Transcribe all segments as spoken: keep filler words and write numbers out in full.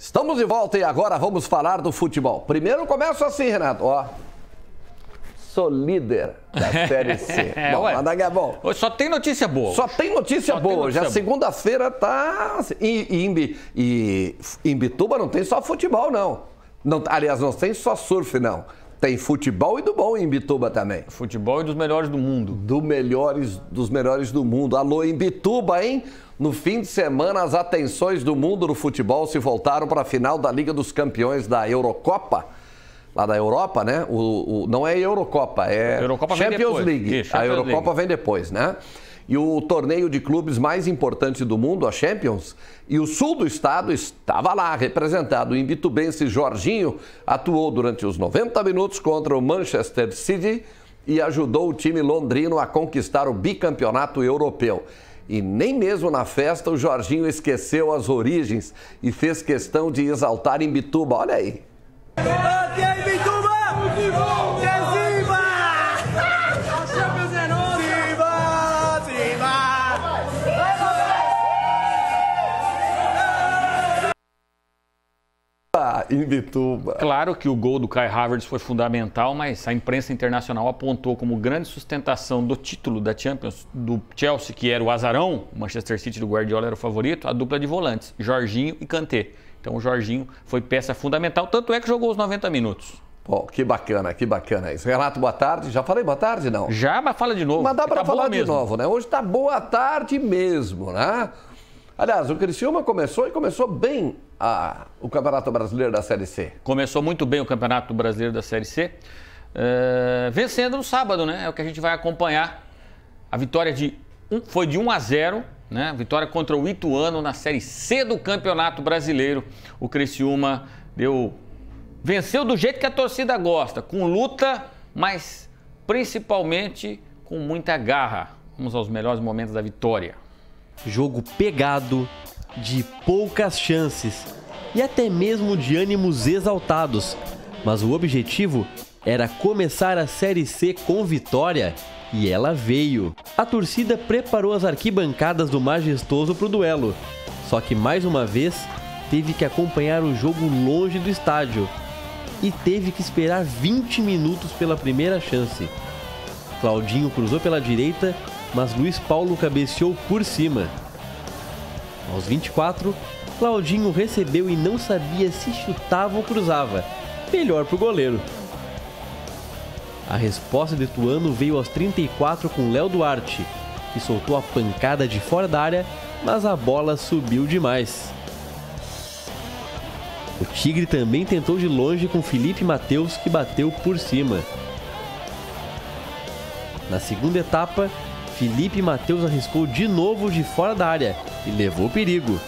Estamos de volta e agora vamos falar do futebol. Primeiro começo assim, Renato, ó. Sou líder da Série C. É, bom, ué, nada é bom. Só tem notícia boa. Só tem notícia Só boa. tem notícia Já segunda-feira tá... E, e, e em Imbituba não tem só futebol, não. não. Aliás, não tem só surf, não. Tem futebol e do bom em Imbituba também. Futebol e dos melhores do mundo. Do melhores, dos melhores do mundo. Alô, Imbituba, hein? No fim de semana, as atenções do mundo do futebol se voltaram para a final da Liga dos Campeões da Eurocopa. Lá da Europa, né? O, o, não é Eurocopa, é Eurocopa Champions vem League. Isso, a Champions Eurocopa League. vem depois, né? E o torneio de clubes mais importante do mundo, a Champions, e o sul do estado estava lá, representado. O imbitubense Jorginho atuou durante os noventa minutos contra o Manchester City e ajudou o time londrino a conquistar o bicampeonato europeu. E nem mesmo na festa o Jorginho esqueceu as origens e fez questão de exaltar Imbituba. Olha aí. Aqui é Imbituba! Que é Ziba! Champions é nosso! Ziba! Ziba! Ah, Imbituba. Claro que o gol do Kai Havertz foi fundamental, mas a imprensa internacional apontou como grande sustentação do título da Champions do Chelsea, que era o azarão, o Manchester City do Guardiola era o favorito, a dupla de volantes, Jorginho e Kanté. Então o Jorginho foi peça fundamental, tanto é que jogou os noventa minutos. Pô, que bacana, que bacana isso. Renato, boa tarde. Já falei boa tarde, não? Já, mas fala de novo. Mas dá para tá falar de mesmo. novo, né? Hoje tá boa tarde mesmo, né? Aliás, o Criciúma começou e começou bem a, o Campeonato Brasileiro da Série C. Começou muito bem o Campeonato Brasileiro da Série C, é, vencendo no sábado, né? É o que a gente vai acompanhar. A vitória de um, foi de um a zero, né? Vitória contra o Ituano na Série C do Campeonato Brasileiro. O Criciúma deu, venceu do jeito que a torcida gosta, com luta, mas principalmente com muita garra. Vamos aos melhores momentos da vitória. Jogo pegado, de poucas chances e até mesmo de ânimos exaltados. Mas o objetivo era começar a Série C com vitória e ela veio. A torcida preparou as arquibancadas do Majestoso para o duelo. Só que mais uma vez teve que acompanhar o jogo longe do estádio e teve que esperar vinte minutos pela primeira chance. Claudinho cruzou pela direita, mas Luiz Paulo cabeceou por cima. Aos vinte e quatro, Claudinho recebeu e não sabia se chutava ou cruzava. Melhor pro goleiro. A resposta de Ituano veio aos trinta e quatro com Léo Duarte, que soltou a pancada de fora da área, mas a bola subiu demais. O Tigre também tentou de longe com Felipe Mateus, que bateu por cima. Na segunda etapa, Felipe Mateus arriscou de novo de fora da área e levou perigo.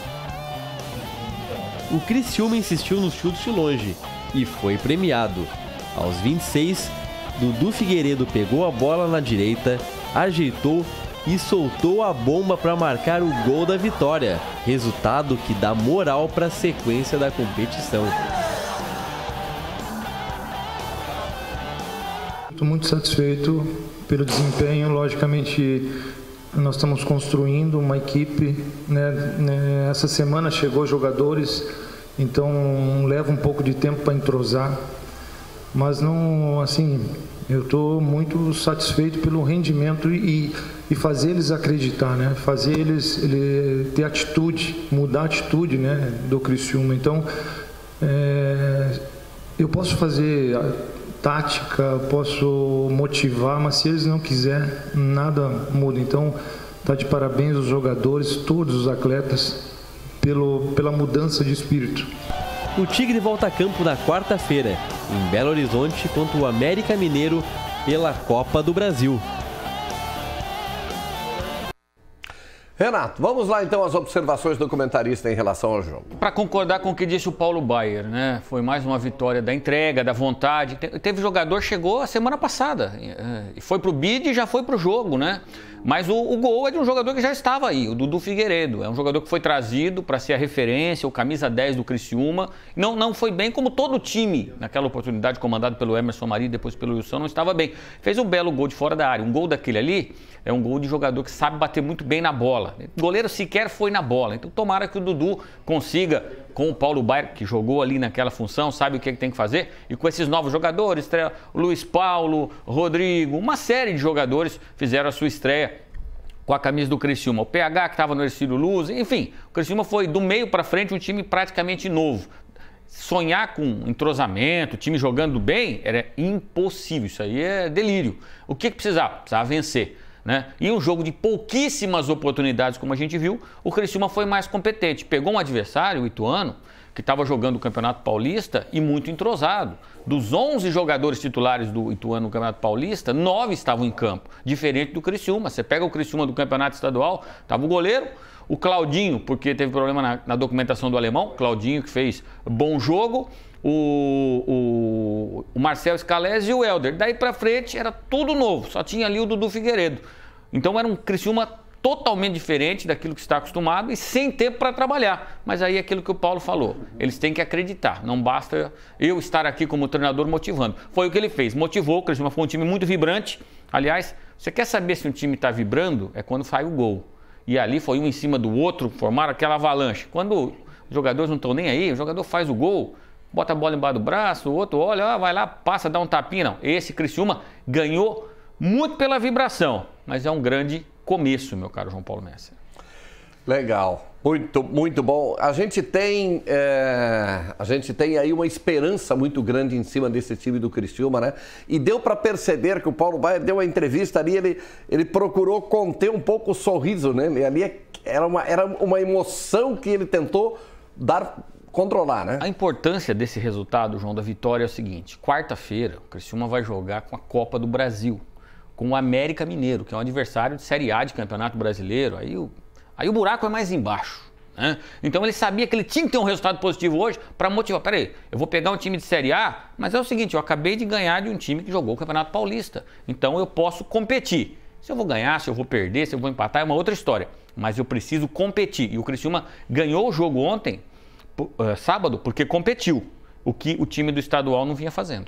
O Criciúma insistiu nos chutes de longe e foi premiado. Aos vinte e seis, Dudu Figueiredo pegou a bola na direita, ajeitou e soltou a bomba para marcar o gol da vitória. Resultado que dá moral para a sequência da competição. Estou muito satisfeito pelo desempenho. Logicamente, nós estamos construindo uma equipe, né? Essa semana chegou jogadores, então leva um pouco de tempo para entrosar. Mas não, assim, eu estou muito satisfeito pelo rendimento e, e fazer eles acreditar, né? Fazer eles ele, ter atitude, mudar a atitude, né, do Criciúma. Então, é, eu posso fazer a tática, posso motivar, mas se eles não quiserem, nada muda. Então, tá de parabéns os jogadores, todos os atletas, pelo, pela mudança de espírito. O Tigre volta a campo na quarta-feira, em Belo Horizonte, contra o América Mineiro pela Copa do Brasil. Renato, vamos lá então às observações do comentarista em relação ao jogo. Para concordar com o que disse o Paulo Baier, né? Foi mais uma vitória da entrega, da vontade. Te- Teve jogador, chegou a semana passada e foi pro bid e já foi pro jogo, né? Mas o, o gol é de um jogador que já estava aí, o Dudu Figueiredo. É um jogador que foi trazido para ser a referência, o camisa dez do Criciúma. Não, não foi bem como todo o time, naquela oportunidade comandado pelo Emerson Mari, depois pelo Wilson, não estava bem. Fez um belo gol de fora da área. Um gol daquele ali é um gol de jogador que sabe bater muito bem na bola. O goleiro sequer foi na bola. Então tomara que o Dudu consiga com o Paulo Baier, que jogou ali naquela função, sabe o que, é que tem que fazer, e com esses novos jogadores, estreia, Luiz Paulo, Rodrigo, uma série de jogadores fizeram a sua estreia com a camisa do Criciúma. O P H que estava no Ercílio Luz, enfim, o Criciúma foi do meio para frente um time praticamente novo. Sonhar com entrosamento, time jogando bem, era impossível, isso aí é delírio. O que, que precisava? Precisava vencer. Né? E um jogo de pouquíssimas oportunidades, como a gente viu, o Criciúma foi mais competente. Pegou um adversário, o Ituano, que estava jogando o Campeonato Paulista e muito entrosado. Dos onze jogadores titulares do Ituano no Campeonato Paulista, nove estavam em campo, diferente do Criciúma. Você pega o Criciúma do Campeonato Estadual, estava o goleiro, o Claudinho, porque teve problema na, na documentação do alemão, Claudinho que fez bom jogo, o, o, o Marcel Scalese e o Helder. Daí pra frente era tudo novo, só tinha ali o Dudu Figueiredo. Então era um Criciúma totalmente diferente daquilo que está acostumado e sem tempo para trabalhar. Mas aí é aquilo que o Paulo falou, eles têm que acreditar, não basta eu estar aqui como treinador motivando. Foi o que ele fez, motivou, o Criciúma foi um time muito vibrante. Aliás, você quer saber se um time está vibrando? É quando sai o gol. E ali foi um em cima do outro, formaram aquela avalanche. Quando os jogadores não estão nem aí, o jogador faz o gol, bota a bola embaixo do braço, o outro olha, vai lá, passa, dá um tapinha. Não, esse Criciúma ganhou muito pela vibração, mas é um grande começo, meu caro João Paulo Messer. Legal, muito, muito bom. A gente tem, é, a gente tem aí uma esperança muito grande em cima desse time do Criciúma, né? E deu para perceber que o Paulo Baier deu uma entrevista ali, ele, ele procurou conter um pouco o sorriso, né? E ali era uma, era uma emoção que ele tentou dar, controlar, né? A importância desse resultado, João, da vitória é o seguinte: quarta-feira o Criciúma vai jogar com a Copa do Brasil, com o América Mineiro, que é um adversário de Série A de Campeonato Brasileiro. Aí o, aí o buraco é mais embaixo, né? Então ele sabia que ele tinha que ter um resultado positivo hoje para motivar. Peraí, eu vou pegar um time de Série A, mas é o seguinte, eu acabei de ganhar de um time que jogou o Campeonato Paulista. Então eu posso competir. Se eu vou ganhar, se eu vou perder, se eu vou empatar, é uma outra história. Mas eu preciso competir. E o Criciúma ganhou o jogo ontem, uh, sábado, porque competiu. O que o time do estadual não vinha fazendo.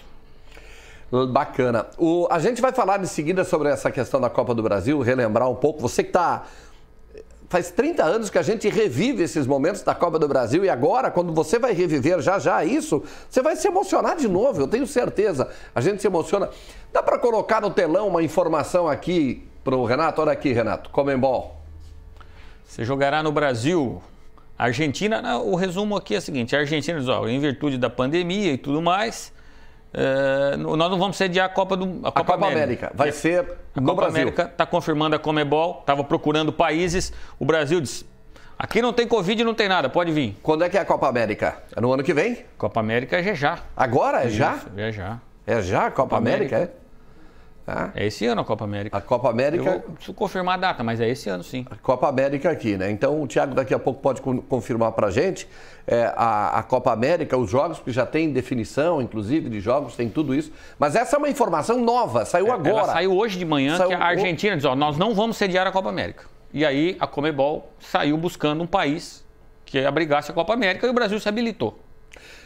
Bacana. O, a gente vai falar de seguida sobre essa questão da Copa do Brasil, relembrar um pouco. Você que está... Faz trinta anos que a gente revive esses momentos da Copa do Brasil e agora, quando você vai reviver já já isso, você vai se emocionar de novo, eu tenho certeza. A gente se emociona. Dá para colocar no telão uma informação aqui para o Renato? Olha aqui, Renato, Conmebol. Você jogará no Brasil... A Argentina, o resumo aqui é o seguinte, a Argentina diz, ó, em virtude da pandemia e tudo mais... É, nós não vamos sediar a Copa, do, a Copa, a Copa América. América. Vai ser a no Copa Brasil. América está confirmando a Conmebol, estava procurando países. O Brasil diz, aqui não tem Covid e não tem nada, pode vir. Quando é que é a Copa América? É no ano que vem? Copa América é já. Agora? É Isso, já? É já. É já a Copa, Copa América? América. É? Ah. É esse ano a Copa América. A Copa América... Eu preciso confirmar a data, mas é esse ano sim. A Copa América aqui, né? Então o Thiago daqui a pouco pode confirmar pra gente é, a, a Copa América, os jogos, que já tem definição, inclusive, de jogos, tem tudo isso. Mas essa é uma informação nova, saiu agora. Ela saiu hoje de manhã, saiu... que a Argentina diz, ó, nós não vamos sediar a Copa América. E aí a Conmebol saiu buscando um país que abrigasse a Copa América e o Brasil se habilitou.